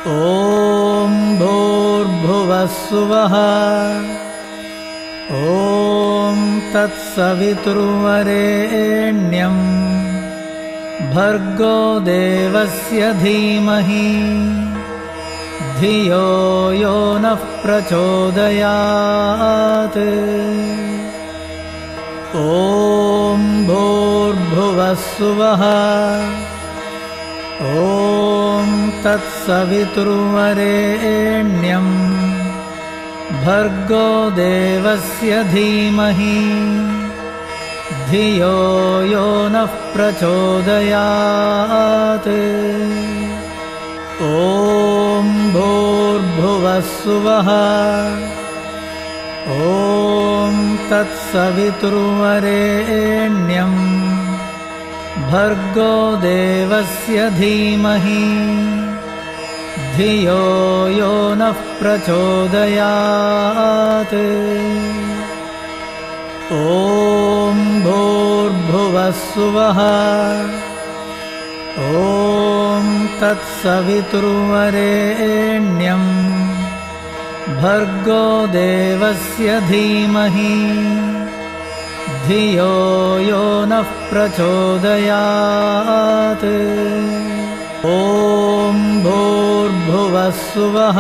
ॐ भूर्भुवस्सुवः ॐ तत्सवितुर्वरेण्यं भर्गो देवस्य धीमहि धियो यो नः प्रचोदयात्। ॐ भूर्भुवस्सुवः ॐ तत्सवितुर्वरेण्यं भर्गो देवस्य धीमहि धियो यो नः प्रचोदयात्। ॐ भूर्भुवस्सुवः ॐ तत्सवितुर्वरेण्यं भर्गो देवस्य धीमहि धियो यो नः प्रचोदयात्। ॐ भूर्भुवस्सुवः ॐ तत्सवितुर्वरेण्यं भर्गो देवस्य धीमहि धियो यो नः प्रचोदयात्। ॐ भूर्भुवस्सुवः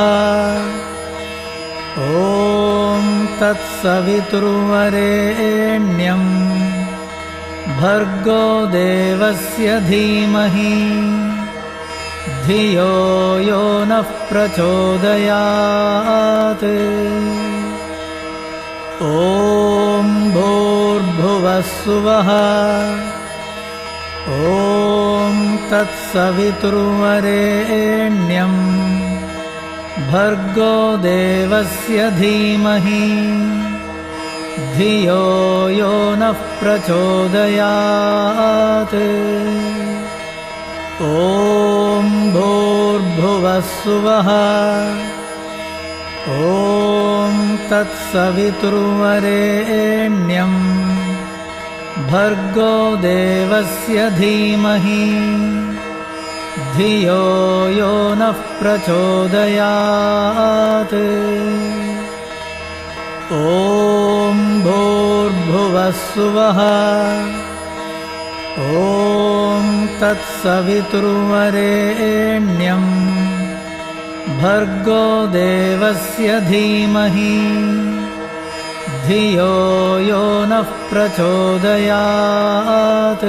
ॐ तत्सवितुर्वरेण्यं भर्गो देवस्य धीमहि धियो यो नः प्रचोदयात्। ॐ भूर्भुवस्सुवः ॐ तत्सवितुर्वरेण्यं भर्गो देवस्य धीमहि धियो यो नः प्रचोदयात्। ॐ भूर्भुवस्सुवः ॐ तत्सवितुर्वरेण्यं भर्गो देवस्य धीमहि धियो यो नः प्रचोदयात्। ॐ भूर्भुवस्सुवः ॐ तत्सवितुर्वरेण्यं भर्गो देवस्य धीमहि धियो यो नः प्रचोदयात्।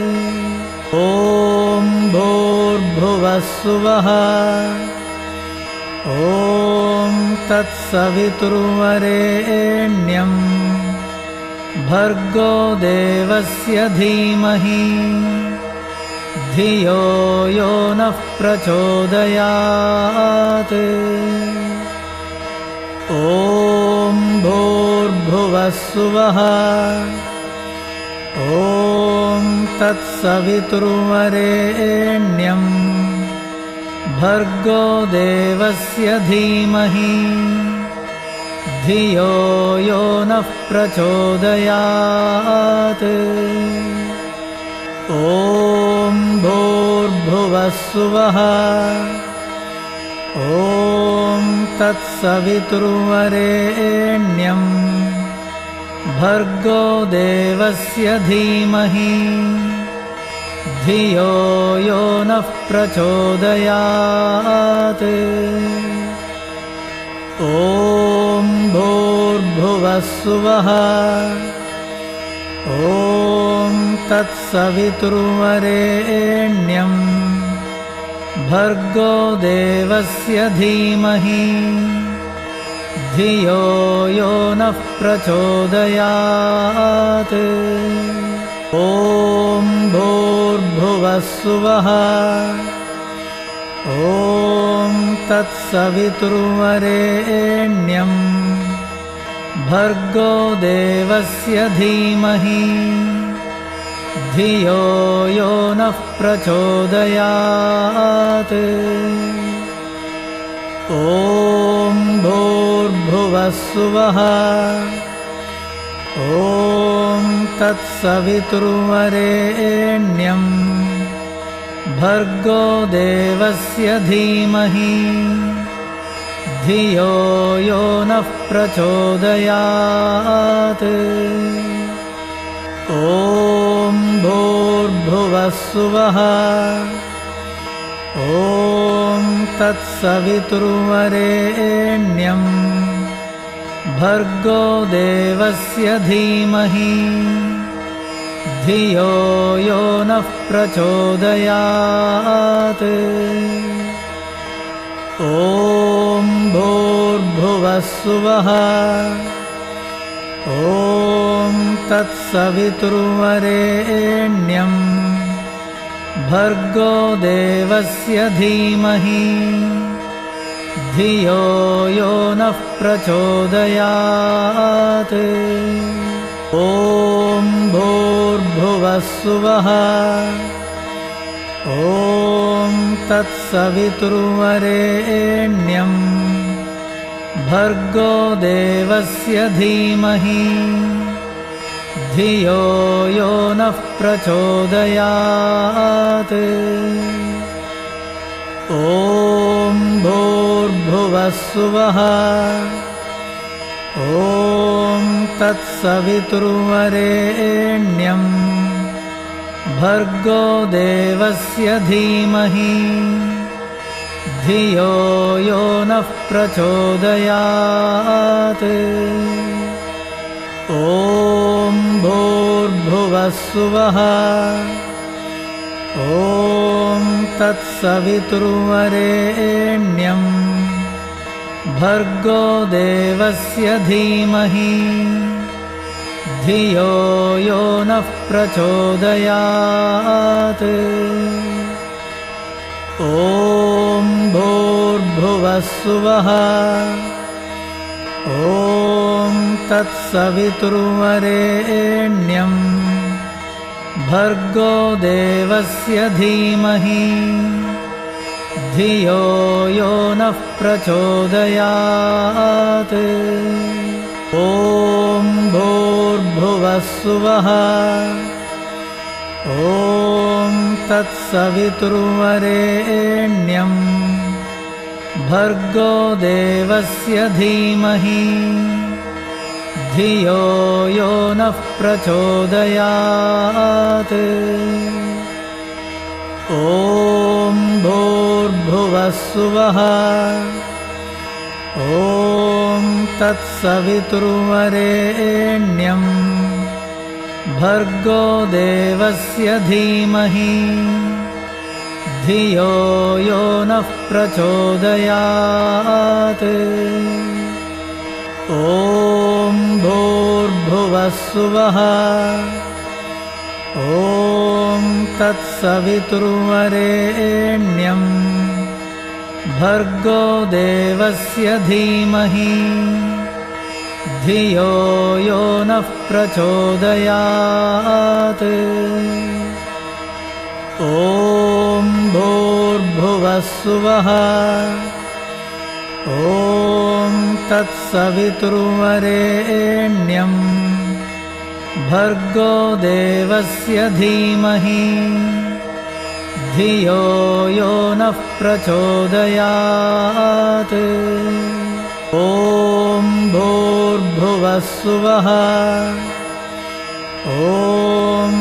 ॐ भूर्भुवस्सुवः ॐ तत्सवितुर्वरेण्यं भर्गो देवस्य धीमहि धियो यो नः प्रचोदयात्। ॐ भूर्भुवस्सुवः ॐ तत्सवितुर्वरेण्यं भर्गो देवस्य धीमहि धियो यो नः प्रचोदयात्। ॐ भूर्भुवस्सुवः ॐ तत्सवितुर्वरेण्यं भर्गो देवस्य धीमहि धियो यो नः प्रचोदयात्। ॐ भूर्भुवस्सुवः ॐ तत्सवितुर्वरेण्यं भर्गो देवस्य धीमहि धियो यो नः प्रचोदयात्। ॐ भूर्भुवस्सुवः ॐ तत्सवितुर्वरेण्यं भर्गो देवस्य धीमहि धियो यो नः प्रचोदयात्। ॐ भूर्भुवस्सुवः ॐ तत्सवितुर्वरेण्यं भर्गो देवस्य धीमहि धियो यो नः प्रचोदयात्। ॐ भूर्भुवः स्वः। ॐ तत्सवितुर्वरेण्यं भर्गो देवस्य धीमहि धियो यो नः प्रचोदयात्। ॐ भूर्भुवः स्वः। ॐ तत्सवितुर्वरेण्यं भर्गो देवस्य धीमहि धियो यो नः प्रचोदयात्। ॐ भूर्भुवः स्वः। ॐ तत्सवितुर्वरेण्यं भर्गो देवस्य धीमहि धियो यो नः प्रचोदयात्। ॐ भूर्भुवः स्वः। ॐ तत्सवितुर्वरेण्यं भर्गो देवस्य धीमहि धियो यो नः प्रचोदयात्। ॐ भूर्भुवः स्वः। ॐ तत्सवितुर्वरेण्यं भर्गो देवस्य धीमहि धियो यो नः प्रचोदयात्। ॐ भूर्भुवः स्वः। ॐ तत्सवितुर्वरेण्यं भर्गो देवस्य धीमहि धियो यो नः प्रचोदयात्। ॐ भूर्भुवः स्वः। ॐ तत्सवितुर्वरेण्यं भर्गो देवस्य धीमहि धियो यो नः प्रचोदयात्। ॐ भूर्भुवः स्वः। ॐ तत्सवितुर्वरेण्यं भर्गो देवस्य धीमहि धियो यो नः प्रचोदयात्। ॐ भूर्भुवः स्वः। ॐ तत्सवितुर्वरेण्यं भर्गो देवस्य धीमहि धियो यो नः प्रचोदयात्। ॐ भूर्भुवः स्वः। ॐ तत्सवितुर्वरेण्यं भर्गो देवस्य धीमहि धियो यो नः प्रचोदयात्। ॐ भूर्भुवः स्वः। ॐ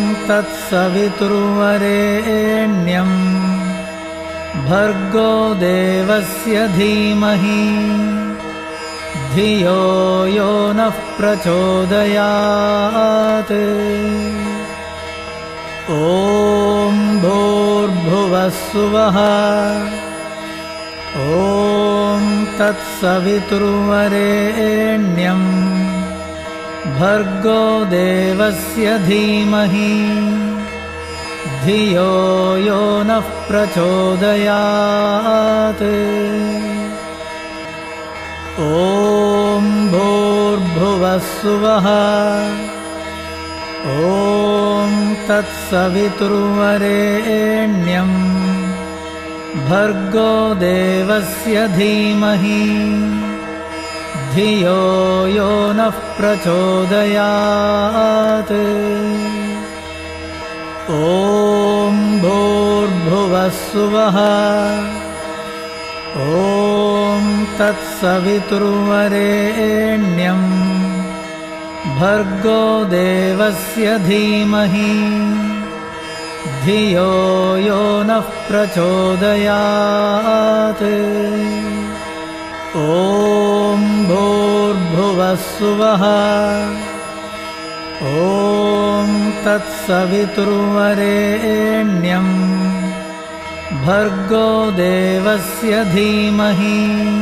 तत्सवितुर्वरेण्यं भर्गो देवस्य धीमहि धियो यो नः प्रचोदयात्। ॐ भूर्भुवः स्वः। ॐ तत्सवितुर्वरेण्यं भर्गो देवस्य धीमहि धियो यो नः प्रचोदयात्। ॐ भूर्भुवः स्वः। ॐ तत्सवितुर्वरेण्यं भर्गो देवस्य धीमहि धियो यो नः प्रचोदयात्। ॐ भूर्भुवस्सुवः ॐ तत्सवितुर्वरेण्यं भर्गो देवस्य धीमहि धियो यो नः प्रचोदयात्। ॐ भूर्भुवस्सुवः ॐ तत्सवितुर्वरेण्यं भर्गो देवस्य धीमहि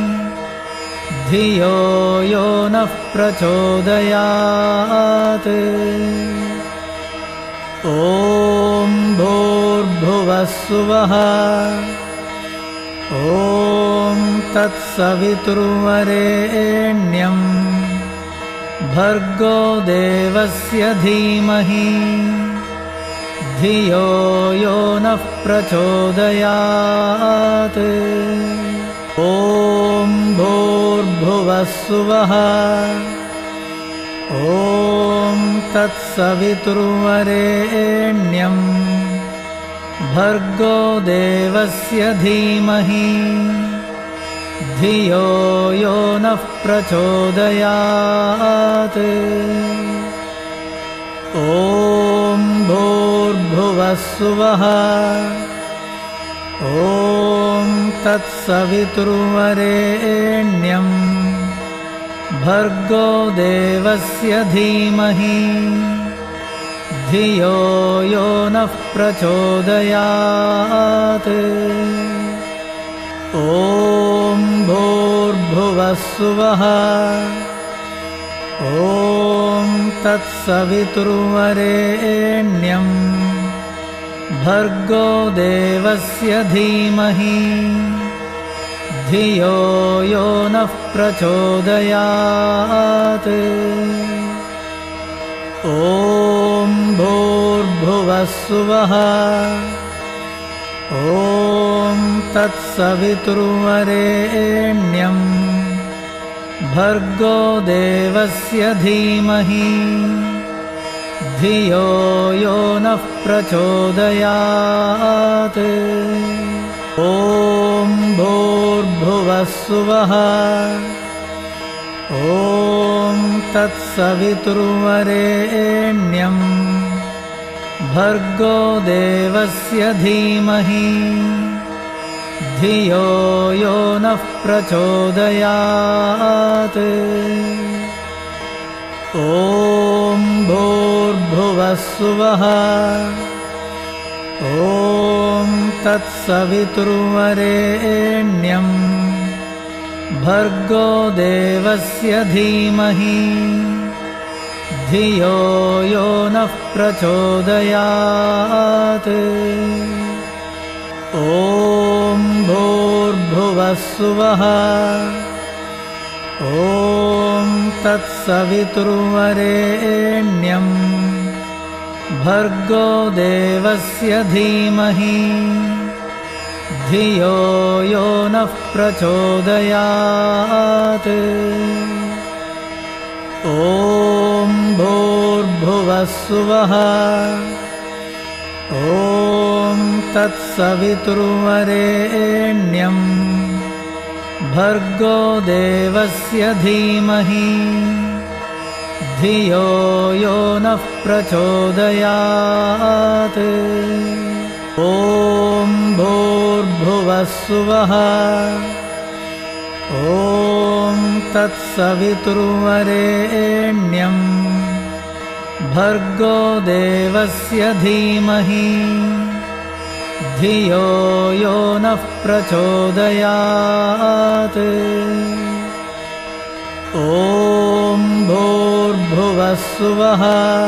धियो यो नः प्रचोदयात्। ॐ भूर्भुवस्सुवः ॐ तत्सवितुर्वरेण्यं भर्गो देवस्य धीमहि धियो यो नः प्रचोदयात्। ॐ भूर्भुवस्सुवः ॐ तत्सवितुर्वरेण्यं भर्गो देवस्य धीमहि धियो यो नः प्रचोदयात्। ॐ भूर्भुवस्सुवः ॐ तत्सवितुर्वरेण्यं भर्गो देवस्य धीमहि धियो यो नः प्रचोदयात्। ॐ भूर्भुवस्सुवः ॐ तत्सवितुर्वरेण्यं भर्गो देवस्य धीमहि धियो यो नः प्रचोदयात्। ॐ भूर्भुवस्सुवः ॐ तत्सवितुर्वरेण्यं भर्गो देवस्य धीमहि धियो यो नः प्रचोदयात्। ॐ भूर्भुवस्सुवः ॐ तत्सवितुर्वरेण्यं भर्गो देवस्य धीमहि धियो यो नः प्रचोदयात्। ॐ भूर्भुवस्सुवः ॐ तत्सवितुर्वरेण्यं भर्गो देवस्य धीमहि धियो यो नः प्रचोदयात्। ॐ भूर्भुवस्सुवः ॐ तत्सवितुर्वरेण्यं भर्गो देवस्य धीमहि धियो यो नः प्रचोदयात्। ॐ भूर्भुवस्सुवः ॐ तत्सवितुर्वरेण्यं भर्गो देवस्य धीमहि धियो यो नः प्रचोदयात्। ॐ भूर्भुवस्सुवः ॐ तत्सवितुर्वरेण्यं भर्गो देवस्य धीमहि धियो यो नः प्रचोदयात्। ॐ भूर्भुवस्सुवः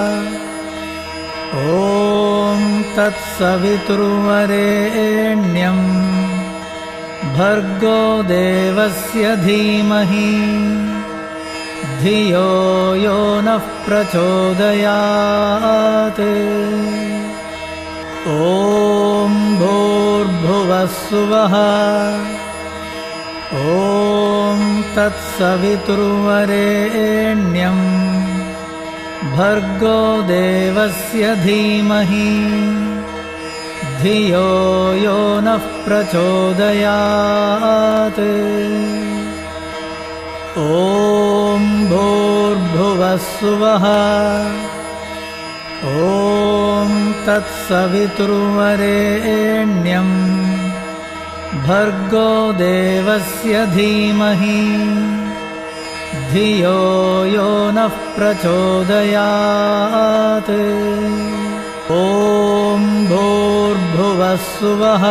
ॐ तत्सवितुर्वरेण्यं भर्गो देवस्य धीमहि धियो यो नः प्रचोदयात्। ॐ भूर्भुवस्सुवः ॐ तत्सवितुर्वरेण्यं भर्गो देवस्य धीमहि धियो यो नः प्रचोदयात्। ॐ भूर्भुवस्सुवः ॐ तत्सवितुर्वरेण्यं भर्गो देवस्य धीमहि धियो यो नः प्रचोदयात्। ॐ भूर्भुवस्सुवः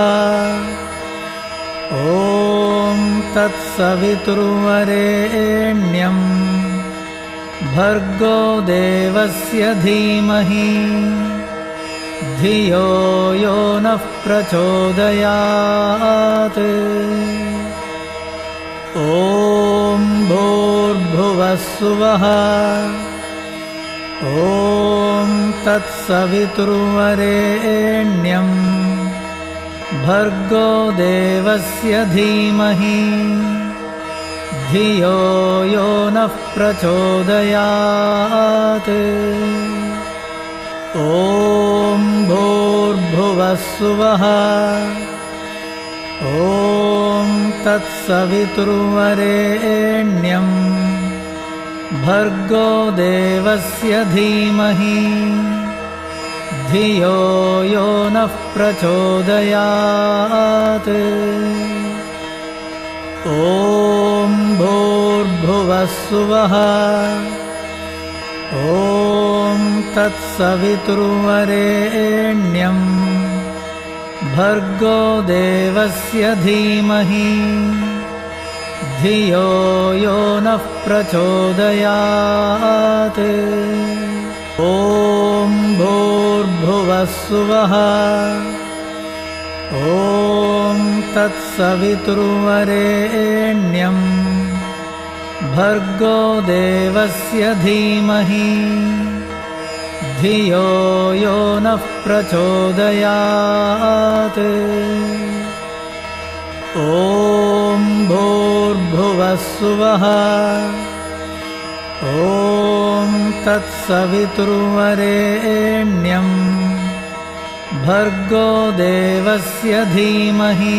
ॐ तत्सवितुर्वरेण्यं भर्गो देवस्य धीमहि धियो यो नः प्रचोदयात्। ॐ भूर्भुवस्सुवः ॐ तत्सवितुर्वरेण्यं भर्गो देवस्य धीमहि धियो यो नः प्रचोदयात्। ॐ भूर्भुवस्सुवः ॐ तत्सवितुर्वरेण्यं भर्गो देवस्य धीमहि धियो यो नः प्रचोदयात्। ॐ भूर्भुवस्सुवः ॐ तत्सवितुर्वरेण्यं भर्गो देवस्य धीमहि धियो यो नः प्रचोदयात्। ॐ भूर्भुवस्सुवः ॐ तत्सवितुर्वरेण्यं भर्गो देवस्य धीमहि धियो यो नः प्रचोदयात्। ॐ भूर्भुवस्सुवः ॐ तत्सवितुर्वरेण्यं भर्गो देवस्य धीमहि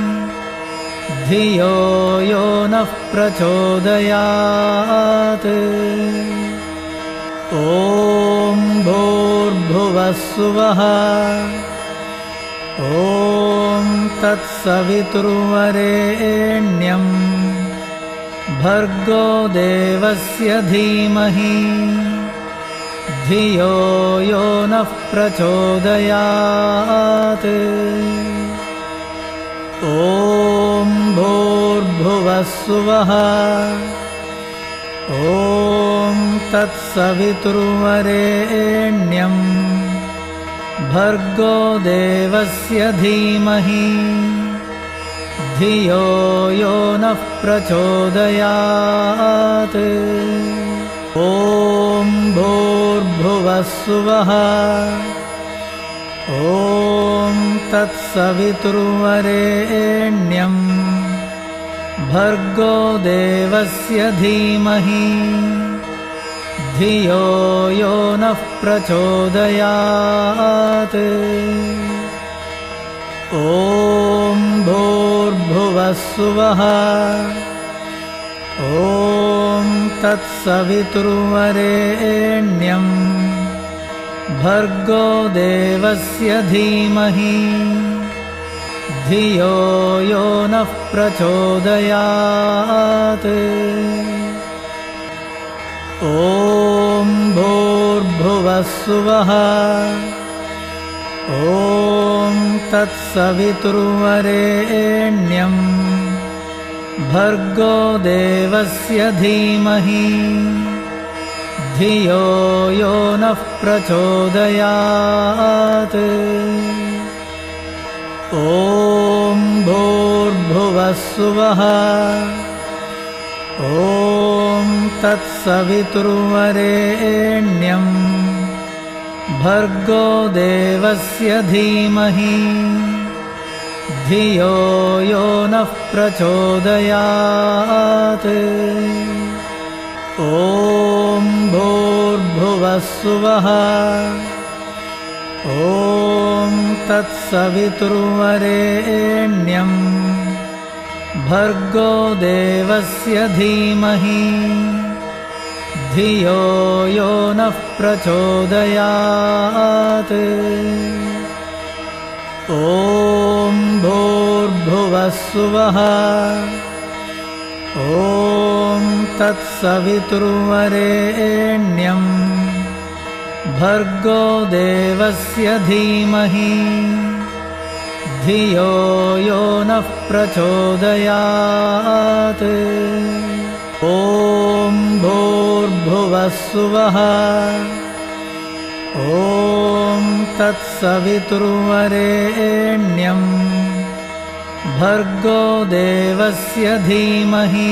धियो यो नः प्रचोदयात्। ॐ भूर्भुवस्सुवः ॐ तत्सवितुर्वरेण्यं भर्गो देवस्य धीमहि धियो यो नः प्रचोदयात्। ॐ भूर्भुवस्सुवः ॐ तत्सवितुर्वरेण्यं भर्गो देवस्य धीमहि धियो यो नः प्रचोदयात्। ॐ भूर्भुवस्सुवः ॐ तत्सवितुर्वरेण्यं भर्गो देवस्य धीमहि धियो यो नः प्रचोदयात्। ॐ भूर्भुवस्सुवः ॐ तत्सवितुर्वरेण्यं भर्गो देवस्य धीमहि धियो यो नः प्रचोदयात्। ॐ भूर्भुवस्सुवः ॐ तत्सवितुर्वरेण्यं भर्गो देवस्य धीमहि धियो यो नः प्रचोदयात्। ॐ भूर्भुवस्सुवः ॐ तत्सवितुर्वरेण्यं भर्गो देवस्य धीमहि धियो यो नः प्रचोदयात्। ॐ ॐ भूर्भुवस्सुवः ॐ तत्सवितुर्वरेण्यं भर्गो देवस्य धीमहि धियो यो नः प्रचोदयात्। ॐ भूर्भुवस्सुवः ॐ तत्सवितुर्वरेण्यं भर्गो देवस्य धीमहि धियो यो नः प्रचोदयात्। ॐ भूर्भुवस्सुवः ॐ तत्सवितुर्वरेण्यं भर्गो देवस्य धीमहि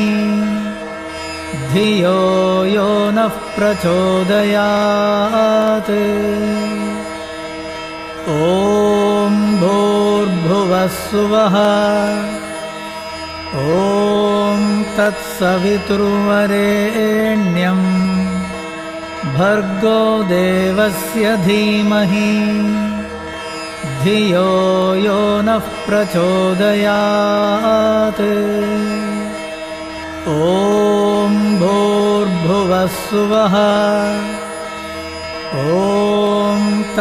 धियो यो नः प्रचोदयात्। ॐ भूर्भुवस्सुवः ॐ तत्सवितुर्वरेण्यं भर्गो देवस्य धीमहि धियो यो नः प्रचोदयात्। ॐ भूर्भुवस्सुवः ॐ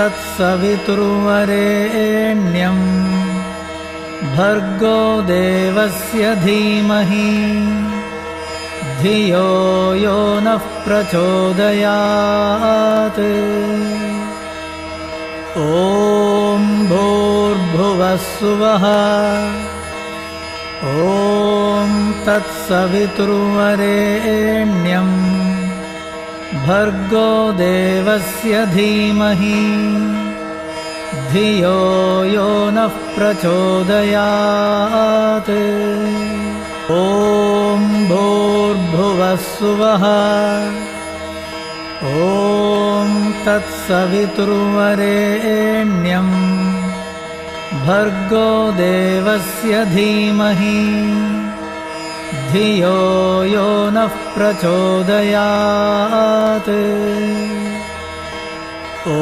तत्सवितुर्वरेण्यं भर्गो देवस्य धीमहि धियो यो नः प्रचोदयात्। ॐ भूर्भुवस्सुवः ॐ तत्सवितुर्वरेण्यं भर्गो देवस्य धीमहि धियो यो नः प्रचोदयात्। ॐ भूर्भुवस्सुवः ॐ तत्सवितुर्वरेण्यं भर्गो देवस्य धीमहि धियो यो नः प्रचोदयात्। ॐ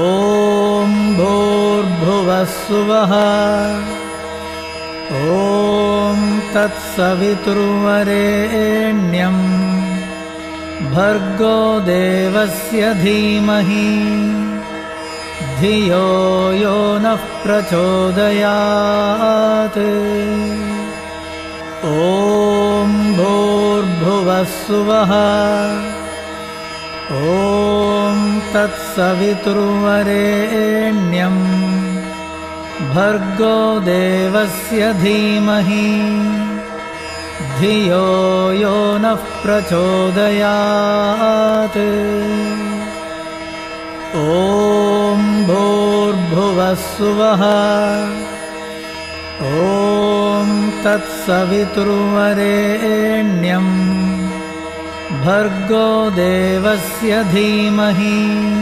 भूर्भुवस्सुवः ॐ तत्सवितुर्वरेण्यं भर्गो देवस्य धीमहि धियो यो नः प्रचोदयात्। ॐ भूर्भुवस्सुवः ॐ तत्सवितुर्वरेण्यं भर्गो देवस्य धीमहि धियो यो नः प्रचोदयात्। ॐ भूर्भुवस्सुवः ॐ तत्सवितुर्वरेण्यं भर्गो देवस्य धीमहि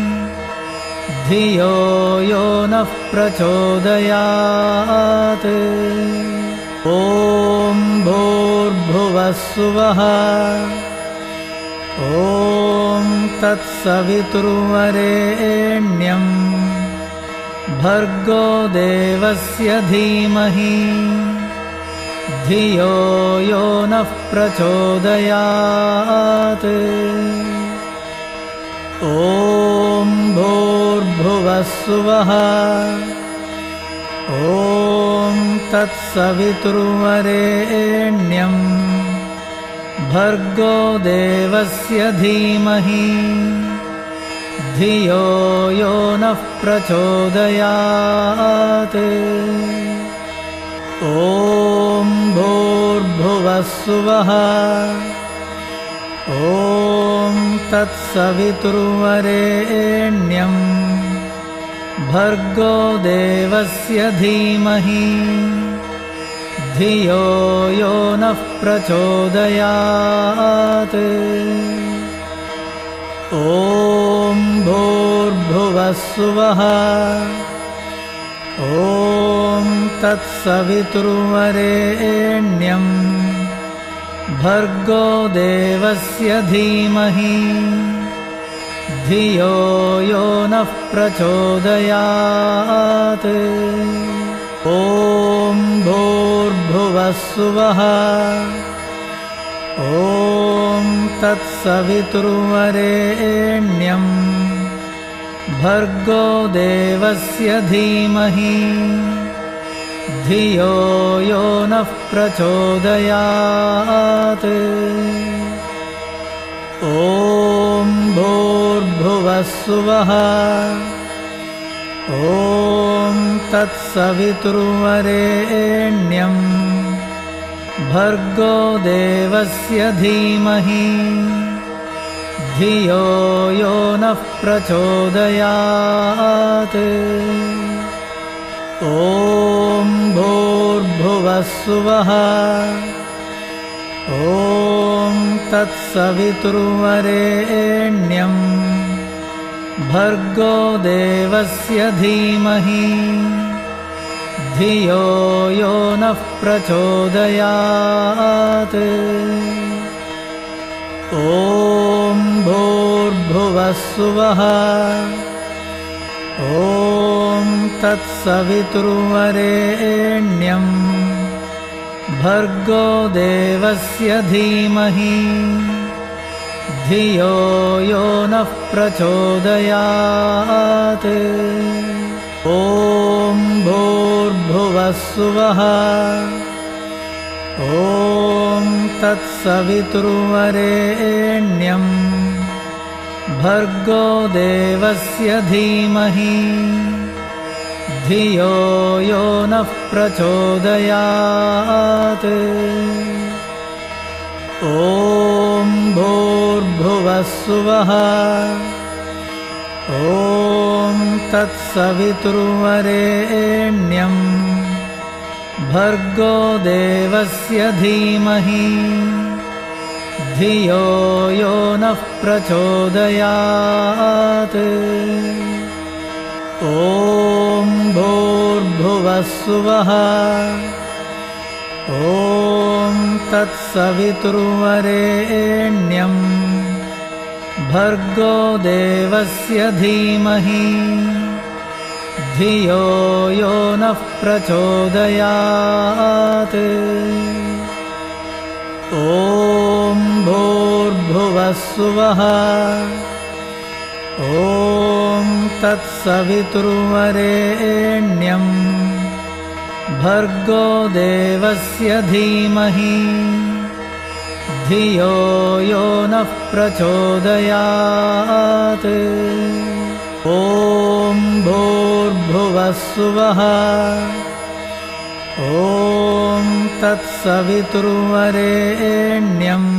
धियो यो नः प्रचोदयात्। ॐ भूर्भुवस्सुवः ॐ तत्सवितुर्वरेण्यं भर्गो देवस्य धीमहि धियो यो नः प्रचोदयात्। ॐ भूर्भुवस्सुवः ॐ तत्सवितुर्वरेण्यं भर्गो देवस्य धीमहि धियो यो नः प्रचोदयात्। ॐ भूर्भुवस्सुवः ॐ तत्सवितुर्वरेण्यं भर्गो देवस्य धीमहि धियो यो नः प्रचोदयात्। ॐ भूर्भुवस्सुवः ॐ तत्सवितुर्वरेण्यं भर्गो देवस्य धीमहि धियो यो नः प्रचोदयात्। ॐ भूर्भुवस्सुवः ॐ तत्सवितुर्वरेण्यं भर्गो देवस्य धीमहि धियो यो नः प्रचोदयात्। ॐ भूर्भुवस्सुवः ॐ तत्सवितुर्वरेण्यं भर्गो देवस्य धीमहि धियो यो नः प्रचोदयात्। ॐ भूर्भुवस्सुवः ॐ तत्सवितुर्वरेण्यं भर्गो देवस्य धीमहि धियो यो नः प्रचोदयात्। ॐ भूर्भुवस्सुवः ॐ तत्सवितुर्वरेण्यं भर्गो देवस्य धीमहि धियो यो नः प्रचोदयात्। ॐ भूर्भुवस्सुवः ॐ तत्सवितुर्वरेण्यं भर्गो देवस्य धीमहि धियो यो नः प्रचोदयात्। ॐ भूर्भुवस्सुवः ॐ तत्सवितुर्वरेण्यं भर्गो देवस्य धीमहि धियो यो नः प्रचोदयात्। ॐ भूर्भुवस्सुवः ॐ तत्सवितुर्वरेण्यं भर्गो देवस्य धीमहि धियो यो नः प्रचोदयात्। ॐ भूर्भुवस्सुवः ॐ तत्सवितुर्वरेण्यं भर्गो देवस्य धीमहि धियो यो नः प्रचोदयात्। ॐ भूर्भुवस्सुवः ॐ तत्सवितुर्वरेण्यं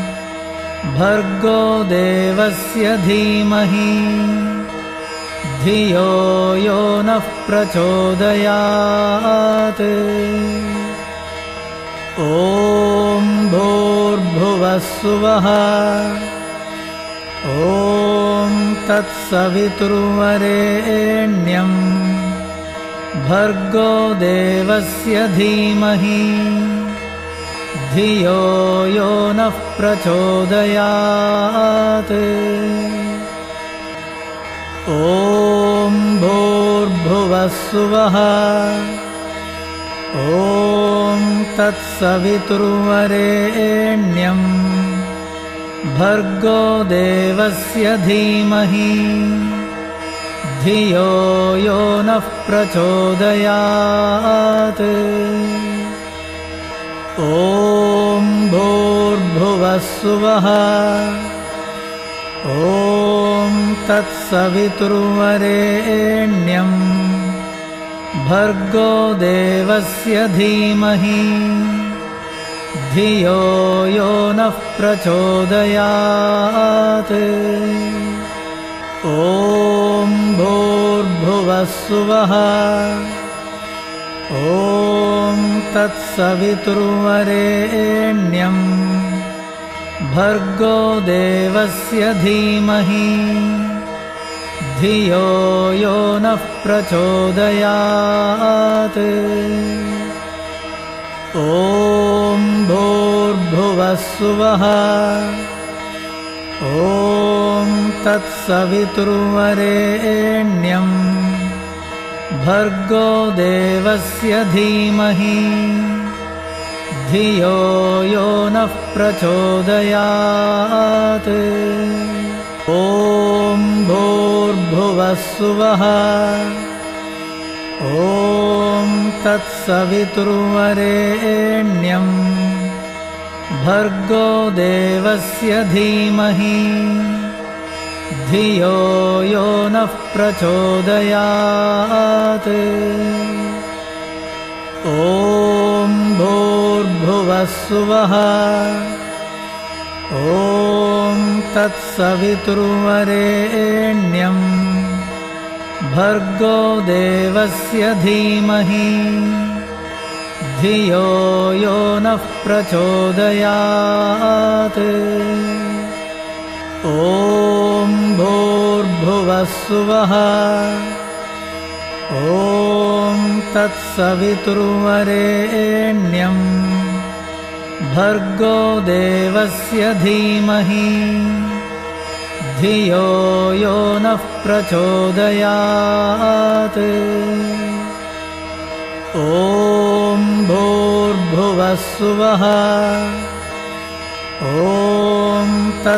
भर्गो देवस्य धीमहि धियो यो नः प्रचोदयात्। ॐ भूर्भुवस्सुवः ॐ तत्सवितुर्वरेण्यं भर्गो देवस्य धीमहि धियो यो नः प्रचोदयात्। ॐ भूर्भुवस्सुवः ॐ तत्सवितुर्वरेण्यं भर्गो देवस्य धीमहि धियो यो नः प्रचोदयात्। ॐ भूर्भुवस्सुवः ॐ तत्सवितुर्वरेण्यं भर्गो देवस्य धीमहि धियो यो नः प्रचोदयात्। ॐ भूर्भुवस्सुवः ॐ तत्सवितुर्वरेण्यं भर्गो देवस्य धीमहि धियो यो नः प्रचोदयात्। ॐ भूर्भुवस्सुवः ॐ तत्सवितुर्वरेण्यं भर्गो देवस्य धीमहि धियो यो नः प्रचोदयात् ॐ भूर्भुवस्सुवः ॐ तत्सवितुर्वरेण्यं भर्गो देवस्य धीमहि धियो यो नः प्रचोदयात् ॐ भूर्भुवस्सुवः ॐ तत्सवितुर्वरेण्यं भर्गो देवस्य धीमहि धियो यो नः प्रचोदयात् ॐ भूर्भुवस्सुवः ॐ तत्सवितुर्वरेण्यं भर्गो देवस्य धीमहि धियो यो नः प्रचोदयात् ॐ भूर्भुवस्सुवः ॐ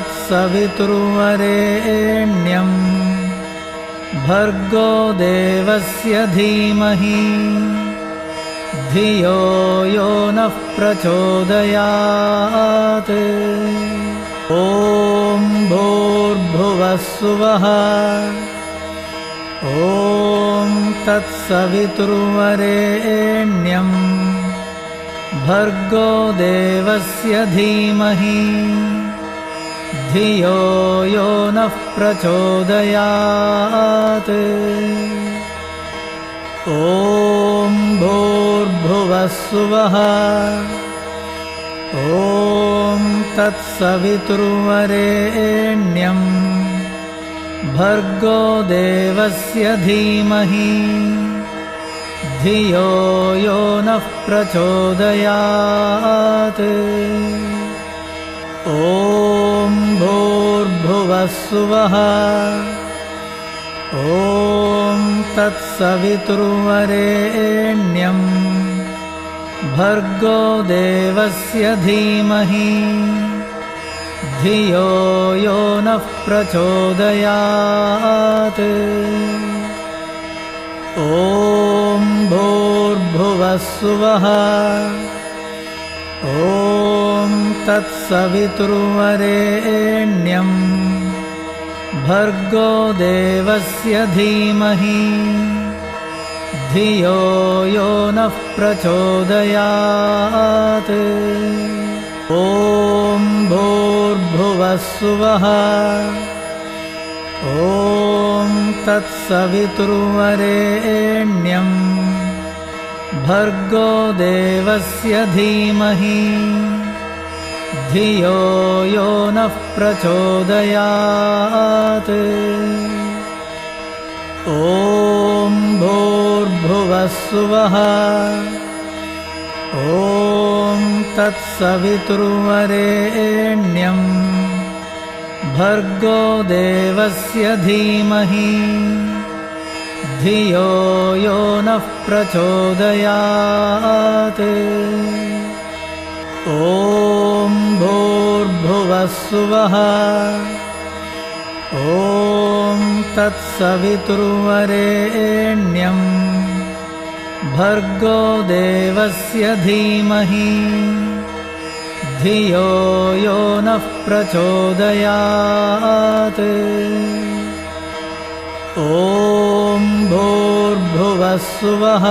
तत्सवितुर्वरेण्यं भर्गो देवस्य धीमहि धियो यो नः प्रचोदयात् ॐ भूर्भुवस्सुवः ॐ तत्सवितुर्वरेण्यं भर्गो देवस्य धीमहि धियो यो नः प्रचोदयात् ॐ भूर्भुवस्सुवः ॐ तत्सवितुर्वरेण्यं भर्गो देवस्य धीमहि धियो यो नः प्रचोदयात् ॐ भूर्भुवस्सुवः ॐ तत्सवितुर्वरेण्यं भर्गो देवस्य धीमहि धियो यो नः प्रचोदयात् ॐ भूर्भुवस्सुवः ॐ तत्सवितुर्वरेण्यं भर्गो देवस्य धीमहि धियो यो नः प्रचोदयात् ॐ भूर्भुवस्सुवः ॐ तत्सवितुर्वरेण्यं भर्गो देवस्य धीमहि धियो यो नः प्रचोदयात् ॐ भूर्भुवस्सुवः ॐ तत्सवितुर्वरेण्यं भर्गो देवस्य धीमहि धियो यो नः प्रचोदयात् ॐ भूर्भुवस्सुवः ॐ तत्सवितुर्वरेण्यं भर्गो देवस्य धीमहि धियो यो नः प्रचोदयात् ॐ भूर्भुवस्सुवः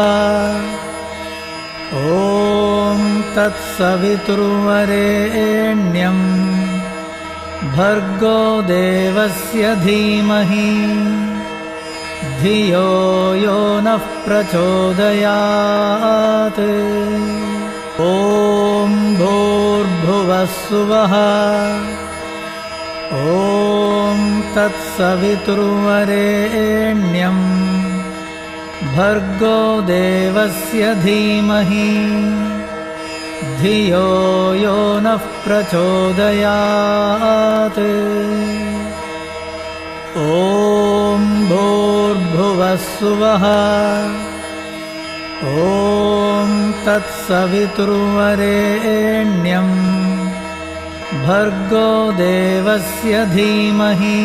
ॐ तत्सवितुर्वरेण्यं भर्गो देवस्य धीमहि धियो यो नः प्रचोदयात् ॐ भूर्भुवस्सुवः ॐ तत्सवितुर्वरेण्यं भर्गो देवस्य धीमहि धियो यो नः प्रचोदयात्। ॐ भूर्भुवस्सुवः ॐ तत्सवितुर्वरेण्यं भर्गो देवस्य धीमहि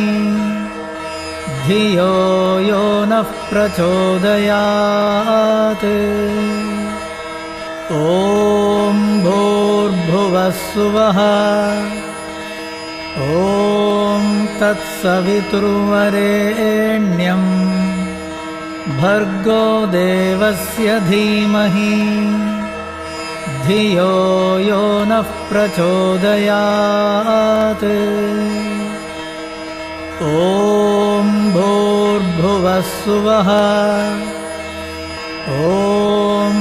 धियो यो नः प्रचोदयात्। ॐ भूर्भुवस्सुवः ॐ तत्सवितुर्वरेण्यं भर्गो देवस्य धीमहि धियो यो नः प्रचोदयात्। ॐ भूर्भुवस्सुवः ॐ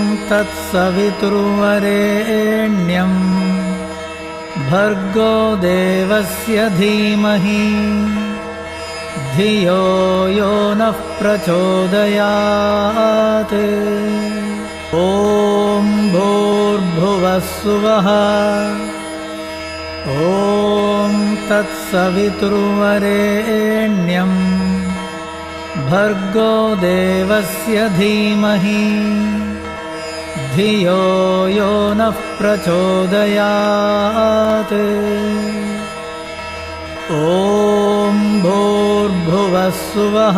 तत्सवितुर्वरेण्यं भर्गो देवस्य धीमहि धियो यो नः प्रचोदयात्। ॐ भूर्भुवस्सुवः ॐ तत्सवितुर्वरेण्यं भर्गो देवस्य धीमहि धियो यो नः प्रचोदयात्। ॐ भूर्भुवस्सुवः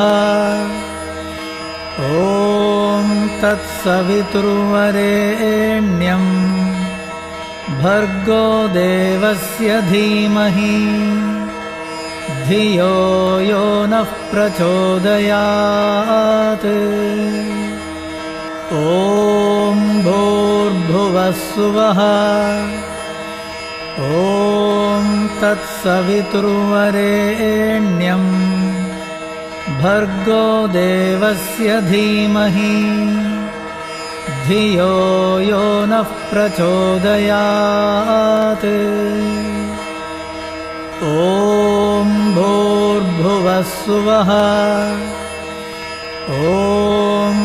ॐ तत्सवितुर्वरेण्यं भर्गो देवस्य धीमहि धियो यो नः प्रचोदयात्। ॐ भूर्भुवस्सुवः ॐ तत्सवितुर्वरेण्यं भर्गो देवस्य धीमहि धियो यो नः प्रचोदयात्। ॐ भूर्भुवस्सुवः ॐ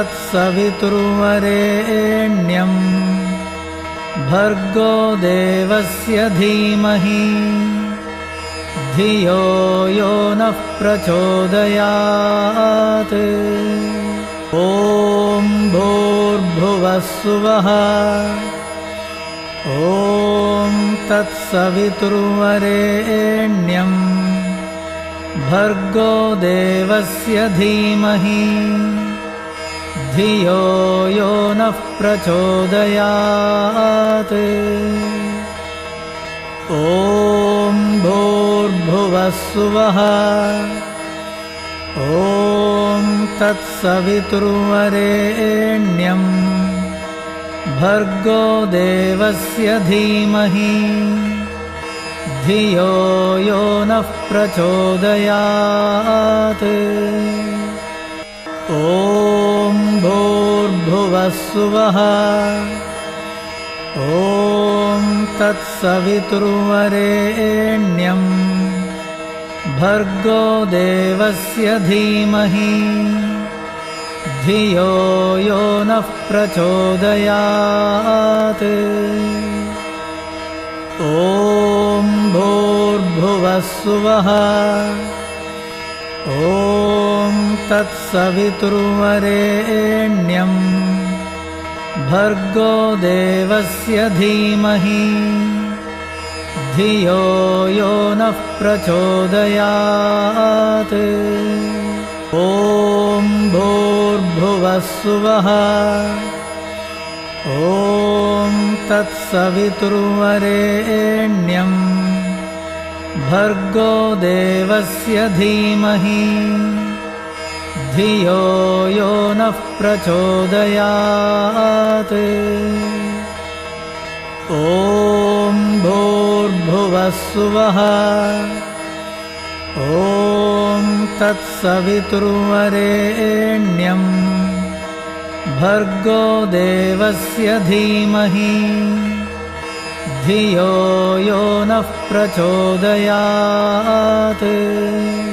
तत्सवितुर्वरेण्यं भर्गो देवस्य धीमहि धियो यो नः प्रचोदयात्। ॐ भूर्भुवस्सुवः ॐ तत्सवितुर्वरेण्यं भर्गो देवस्य धीमहि धियो यो नः प्रचोदयात्। ॐ भूर्भुवस्सुवः ॐ तत्सवितुर्वरेण्यं भर्गो देवस्य धीमहि धियो यो नः प्रचोदयात्। ॐ भूर्भुवस्सुवः ॐ तत्सवितुर्वरेण्यं भर्गो देवस्य धीमहि धियो यो नः प्रचोदयात्। ॐ भूर्भुवस्सुवः ॐ तत्सवितुर्वरेण्यं भर्गो देवस्य धीमहि धियो यो नः प्रचोदयात्। ॐ भूर्भुवस्सुवः ॐ तत्सवितुर्वरेण्यं भर्गो देवस्य धीमहि धियो यो नः प्रचोदयात्। ॐ भूर्भुवस्सुवः ॐ तत्सवितुर्वरेण्यं भर्गो देवस्य धीमहि धियो यो नः प्रचोदयात्।